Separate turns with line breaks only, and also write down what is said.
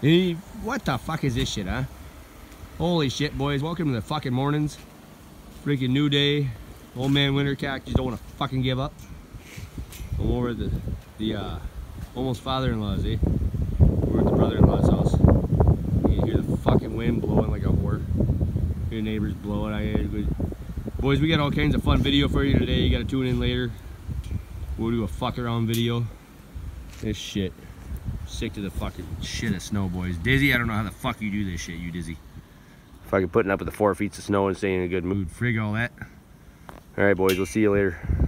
What the fuck is this shit, huh? Holy shit, boys. Welcome to the fucking mornings. Freaking new day. Old man winter cactus don't want to fucking give up. I'm over at the almost father-in-law's, eh? We're at the brother-in-law's house. You can hear the fucking wind blowing like a whore. Your neighbors blowing. Boys, we got all kinds of fun video for you today. You gotta tune in later. We'll do a fuck around video. This shit. Sick to the fucking shit of snow, boys. Dizzy, I don't know how the fuck you do this shit, you Dizzy. Fucking putting up with the 4 feet of snow and staying in a good mood. Frig all that. Alright, boys, we'll see you later.